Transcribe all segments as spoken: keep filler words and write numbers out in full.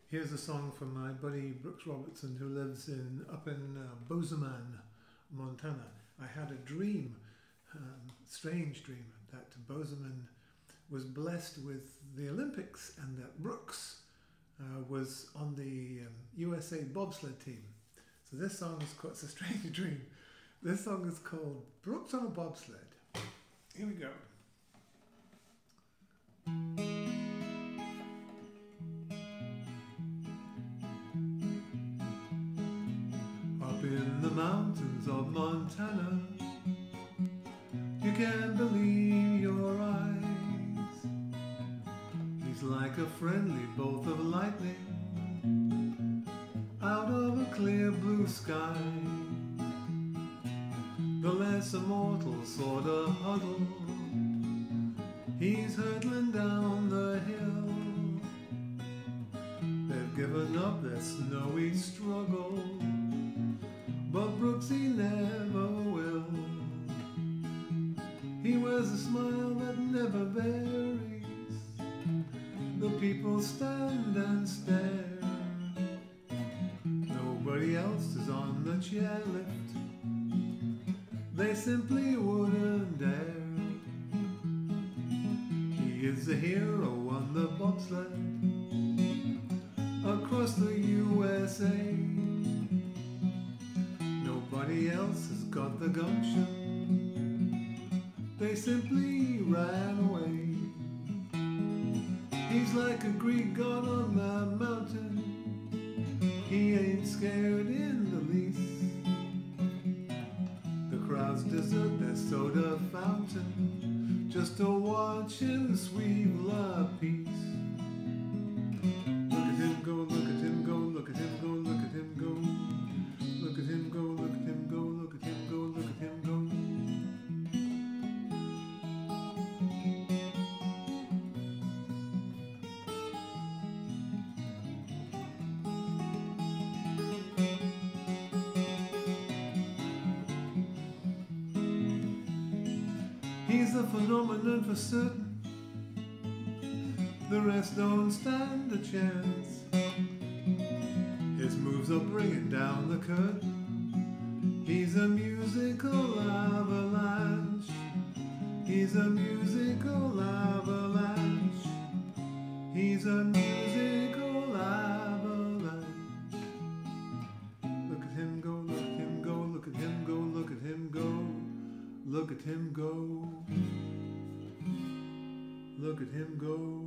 Here's a song from my buddy Brooks Robertson, who lives in up in uh, Bozeman, Montana. I had a dream, um, strange dream, that Bozeman was blessed with the Olympics and that Brooks uh, was on the um, U S A bobsled team. So this song is called, it's a strange dream. This song is called Brooks on a Bobsled. Here we go. Up in the mountains of Montana, you can't believe your eyes. He's like a friendly bolt of lightning out of a clear blue sky. The lesser mortals sort of huddle. He's hurtling down the hill. They've given up their snowy struggle, but Brooks, he never will. He wears a smile that never varies. The people stand and stare. Nobody else is on the chairlift. They simply wouldn't dare. He is the hero on the bobsled across the U S A. Nobody else has got the gumption. They simply ran away. He's like a Greek god on the mountain. He ain't scared in the least. The crowds desert their soda fountain just to watch him sweep la peace. Look at him go, look at him go, look at him go, look at him go. Look at him go, look at him go, look at him go, look at him go. He's a phenomenon for certain. The rest don't stand a chance. His moves are bringing down the curtain. He's a musical avalanche. He's a musical avalanche. He's a musical avalanche. Look at him go, look at him go, look at him go, look at him go. Look at him go. Look at him go.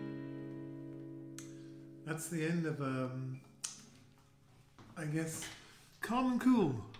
That's the end of, um, I guess, calm and cool.